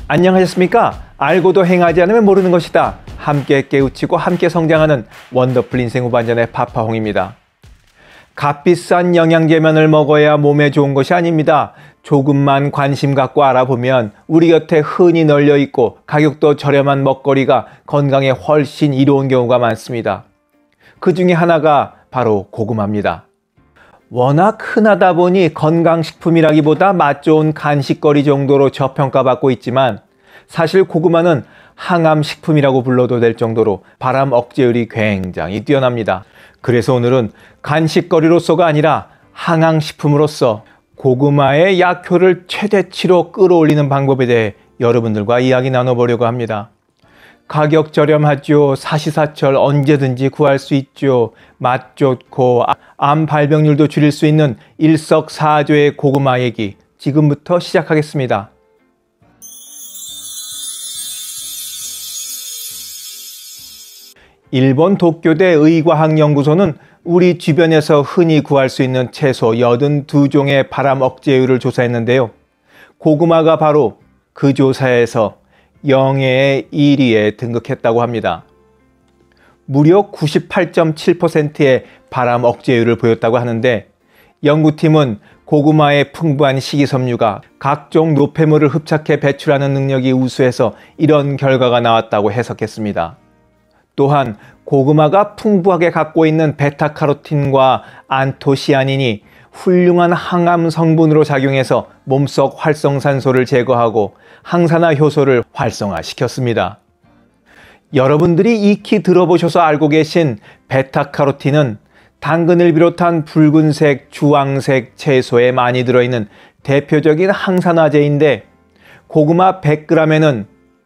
안녕하셨습니까? 알고도 행하지 않으면 모르는 것이다. 함께 깨우치고 함께 성장하는 원더풀 인생 후반전의 파파홍입니다. 값비싼 영양제만을 먹어야 몸에 좋은 것이 아닙니다. 조금만 관심 갖고 알아보면 우리 곁에 흔히 널려 있고 가격도 저렴한 먹거리가 건강에 훨씬 이로운 경우가 많습니다. 그 중에 하나가 바로 고구마입니다. 워낙 흔하다 보니 건강식품이라기보다 맛 좋은 간식거리 정도로 저평가받고 있지만 사실 고구마는 항암식품이라고 불러도 될 정도로 발암 억제율이 굉장히 뛰어납니다. 그래서 오늘은 간식거리로서가 아니라 항암식품으로서 고구마의 약효를 최대치로 끌어올리는 방법에 대해 여러분들과 이야기 나눠보려고 합니다. 가격 저렴하죠. 사시사철 언제든지 구할 수 있죠. 맛 좋고 암 발병률도 줄일 수 있는 일석사조의 고구마 얘기 지금부터 시작하겠습니다. 일본 도쿄대 의과학연구소는 우리 주변에서 흔히 구할 수 있는 채소 82종의 발암 억제율을 조사했는데요. 고구마가 바로 그 조사에서 영예의 1위에 등극했다고 합니다. 무려 98.7%의 발암 억제율을 보였다고 하는데 연구팀은 고구마의 풍부한 식이섬유가 각종 노폐물을 흡착해 배출하는 능력이 우수해서 이런 결과가 나왔다고 해석했습니다. 또한 고구마가 풍부하게 갖고 있는 베타카로틴과 안토시아닌이 훌륭한 항암 성분으로 작용해서 몸속 활성산소를 제거하고 항산화 효소를 활성화시켰습니다. 여러분들이 익히 들어보셔서 알고 계신 베타카로틴은 당근을 비롯한 붉은색, 주황색 채소에 많이 들어있는 대표적인 항산화제인데 고구마 100g에는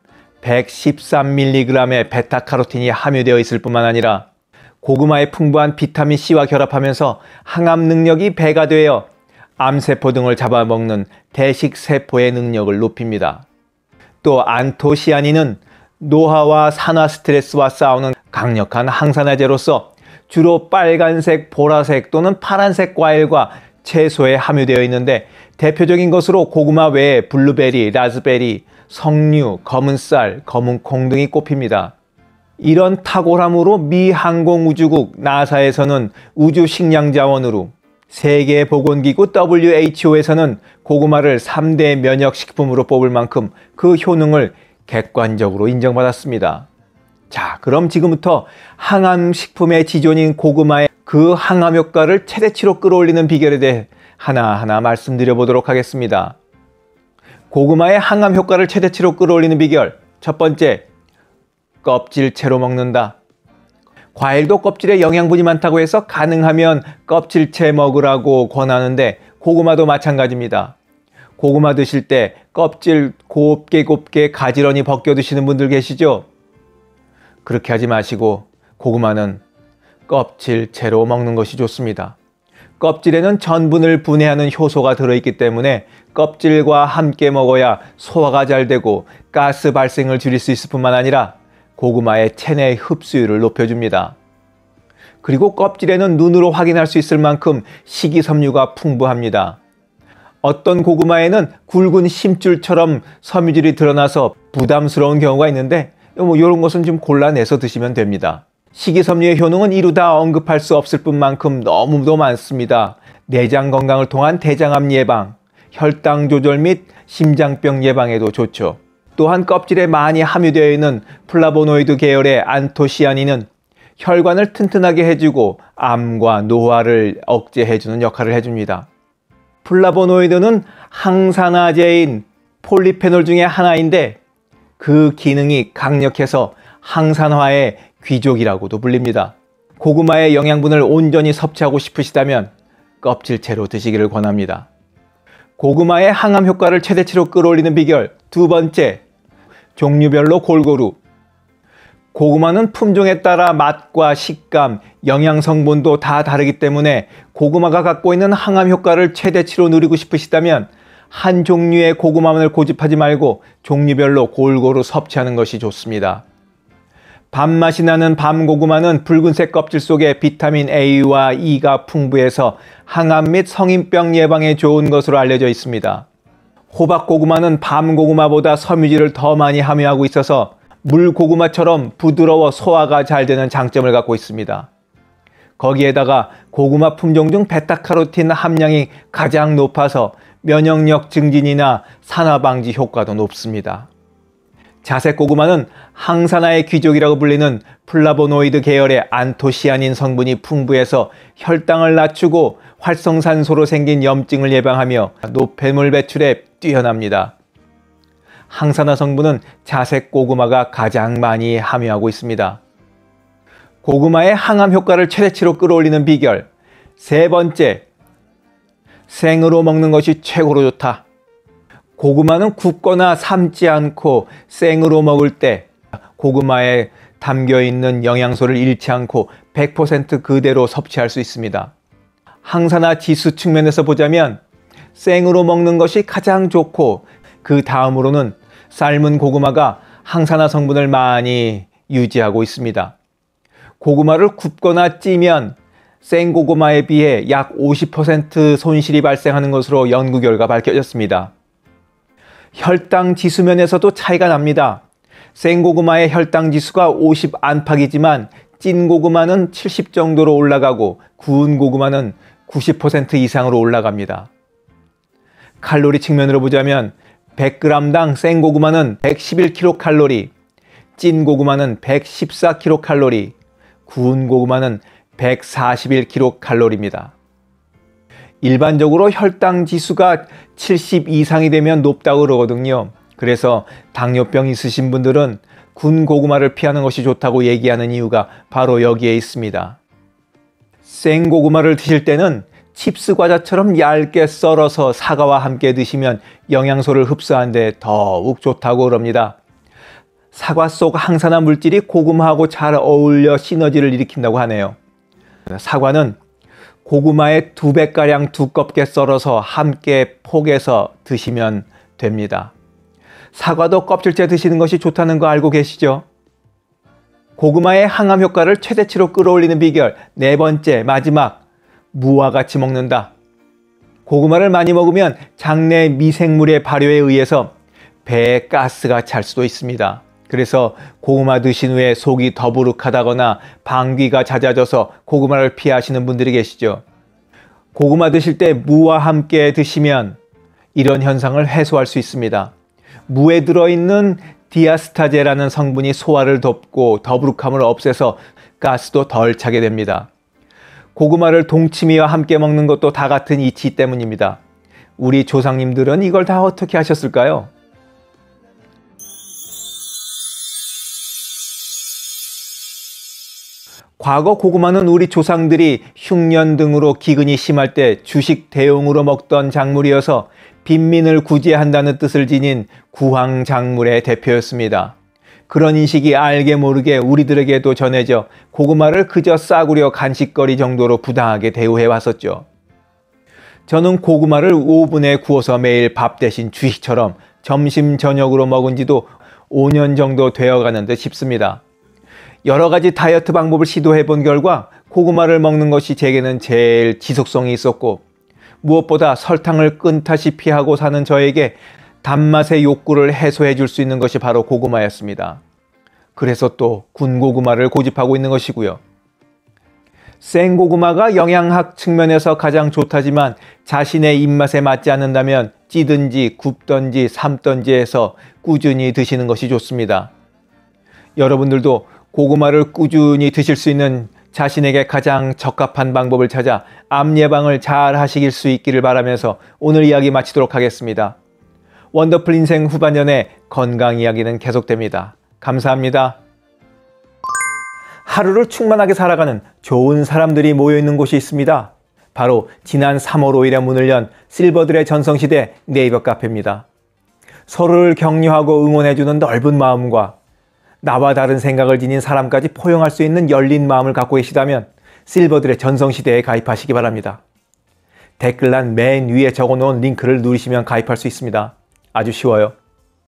113mg의 베타카로틴이 함유되어 있을 뿐만 아니라 고구마의 풍부한 비타민C와 결합하면서 항암 능력이 배가 되어 암세포 등을 잡아먹는 대식세포의 능력을 높입니다. 또 안토시아닌은 노화와 산화 스트레스와 싸우는 강력한 항산화제로서 주로 빨간색, 보라색 또는 파란색 과일과 채소에 함유되어 있는데 대표적인 것으로 고구마 외에 블루베리, 라즈베리, 석류, 검은쌀, 검은콩 등이 꼽힙니다. 이런 탁월함으로 미 항공우주국 나사에서는 우주식량자원으로 세계보건기구 WHO에서는 고구마를 3대 면역식품으로 뽑을 만큼 그 효능을 객관적으로 인정받았습니다. 자, 그럼 지금부터 항암식품의 지존인 고구마의 그 항암 효과를 최대치로 끌어올리는 비결에 대해 하나하나 말씀드려 보도록 하겠습니다. 고구마의 항암 효과를 최대치로 끌어올리는 비결 첫 번째, 껍질채로 먹는다. 과일도 껍질에 영양분이 많다고 해서 가능하면 껍질채 먹으라고 권하는데 고구마도 마찬가지입니다. 고구마 드실 때 껍질 곱게 가지런히 벗겨 드시는 분들 계시죠? 그렇게 하지 마시고 고구마는 껍질채로 먹는 것이 좋습니다. 껍질에는 전분을 분해하는 효소가 들어있기 때문에 껍질과 함께 먹어야 소화가 잘 되고 가스 발생을 줄일 수 있을 뿐만 아니라 고구마의 체내 흡수율을 높여줍니다. 그리고 껍질에는 눈으로 확인할 수 있을 만큼 식이섬유가 풍부합니다. 어떤 고구마에는 굵은 심줄처럼 섬유질이 드러나서 부담스러운 경우가 있는데 이런 것은 좀 골라내서 드시면 됩니다. 식이섬유의 효능은 이루 다 언급할 수 없을 뿐만큼 너무도 많습니다. 내장 건강을 통한 대장암 예방, 혈당 조절 및 심장병 예방에도 좋죠. 또한 껍질에 많이 함유되어 있는 플라보노이드 계열의 안토시아닌은 혈관을 튼튼하게 해주고 암과 노화를 억제해주는 역할을 해줍니다. 플라보노이드는 항산화제인 폴리페놀 중에 하나인데 그 기능이 강력해서 항산화의 귀족이라고도 불립니다. 고구마의 영양분을 온전히 섭취하고 싶으시다면 껍질채로 드시기를 권합니다. 고구마의 항암 효과를 최대치로 끌어올리는 비결 두 번째, 종류별로 골고루. 고구마는 품종에 따라 맛과 식감, 영양 성분도 다 다르기 때문에 고구마가 갖고 있는 항암 효과를 최대치로 누리고 싶으시다면 한 종류의 고구마만을 고집하지 말고 종류별로 골고루 섭취하는 것이 좋습니다. 밥맛이 나는 밤고구마는 붉은색 껍질 속에 비타민 A와 E가 풍부해서 항암 및 성인병 예방에 좋은 것으로 알려져 있습니다. 호박고구마는 밤고구마보다 섬유질을 더 많이 함유하고 있어서 물고구마처럼 부드러워 소화가 잘 되는 장점을 갖고 있습니다. 거기에다가 고구마 품종 중 베타카로틴 함량이 가장 높아서 면역력 증진이나 산화 방지 효과도 높습니다. 자색고구마는 항산화의 귀족이라고 불리는 플라보노이드 계열의 안토시아닌 성분이 풍부해서 혈당을 낮추고 활성산소로 생긴 염증을 예방하며 노폐물 배출에 뛰어납니다. 항산화 성분은 자색고구마가 가장 많이 함유하고 있습니다. 고구마의 항암 효과를 최대치로 끌어올리는 비결. 세 번째, 생으로 먹는 것이 최고로 좋다. 고구마는 굽거나 삶지 않고 생으로 먹을 때 고구마에 담겨있는 영양소를 잃지 않고 100% 그대로 섭취할 수 있습니다. 항산화 지수 측면에서 보자면 생으로 먹는 것이 가장 좋고 그 다음으로는 삶은 고구마가 항산화 성분을 많이 유지하고 있습니다. 고구마를 굽거나 찌면 생고구마에 비해 약 50% 손실이 발생하는 것으로 연구 결과 밝혀졌습니다. 혈당 지수 면에서도 차이가 납니다. 생고구마의 혈당 지수가 50 안팎이지만 찐 고구마는 70 정도로 올라가고 구운 고구마는 90% 이상으로 올라갑니다. 칼로리 측면으로 보자면 100g당 생고구마는 111kcal, 찐 고구마는 114kcal, 구운 고구마는 141kcal입니다. 일반적으로 혈당 지수가 70 이상이 되면 높다고 그러거든요. 그래서 당뇨병 있으신 분들은 군 고구마를 피하는 것이 좋다고 얘기하는 이유가 바로 여기에 있습니다. 생고구마를 드실 때는 칩스 과자처럼 얇게 썰어서 사과와 함께 드시면 영양소를 흡수하는 데 더욱 좋다고 그럽니다. 사과 속 항산화 물질이 고구마하고 잘 어울려 시너지를 일으킨다고 하네요. 사과는 고구마의 2배가량 두껍게 썰어서 함께 포개서 드시면 됩니다. 사과도 껍질째 드시는 것이 좋다는 거 알고 계시죠? 고구마의 항암 효과를 최대치로 끌어올리는 비결. 네 번째, 마지막, 무와 같이 먹는다. 고구마를 많이 먹으면 장내 미생물의 발효에 의해서 배에 가스가 찰 수도 있습니다. 그래서 고구마 드신 후에 속이 더부룩하다거나 방귀가 잦아져서 고구마를 피하시는 분들이 계시죠. 고구마 드실 때 무와 함께 드시면 이런 현상을 해소할 수 있습니다. 무에 들어있는 디아스타제라는 성분이 소화를 돕고 더부룩함을 없애서 가스도 덜 차게 됩니다. 고구마를 동치미와 함께 먹는 것도 다 같은 이치 때문입니다. 우리 조상님들은 이걸 다 어떻게 하셨을까요? 과거 고구마는 우리 조상들이 흉년 등으로 기근이 심할 때 주식 대용으로 먹던 작물이어서 빈민을 구제한다는 뜻을 지닌 구황작물의 대표였습니다. 그런 인식이 알게 모르게 우리들에게도 전해져 고구마를 그저 싸구려 간식거리 정도로 부당하게 대우해 왔었죠. 저는 고구마를 오븐에 구워서 매일 밥 대신 주식처럼 점심 저녁으로 먹은 지도 5년 정도 되어가는 듯 싶습니다. 여러 가지 다이어트 방법을 시도해 본 결과 고구마를 먹는 것이 제게는 제일 지속성이 있었고, 무엇보다 설탕을 끈타시피 하고 사는 저에게 단맛의 욕구를 해소해 줄 수 있는 것이 바로 고구마였습니다. 그래서 또 군고구마를 고집하고 있는 것이고요. 생고구마가 영양학 측면에서 가장 좋다지만 자신의 입맛에 맞지 않는다면 찌든지 굽든지 삶든지 해서 꾸준히 드시는 것이 좋습니다. 여러분들도 고구마를 꾸준히 드실 수 있는 자신에게 가장 적합한 방법을 찾아 암 예방을 잘 하실 수 있기를 바라면서 오늘 이야기 마치도록 하겠습니다. 원더풀 인생 후반년의 건강 이야기는 계속됩니다. 감사합니다. 하루를 충만하게 살아가는 좋은 사람들이 모여있는 곳이 있습니다. 바로 지난 3월 5일에 문을 연 실버들의 전성시대 네이버 카페입니다. 서로를 격려하고 응원해주는 넓은 마음과 나와 다른 생각을 지닌 사람까지 포용할 수 있는 열린 마음을 갖고 계시다면 실버들의 전성시대에 가입하시기 바랍니다. 댓글란 맨 위에 적어놓은 링크를 누르시면 가입할 수 있습니다. 아주 쉬워요.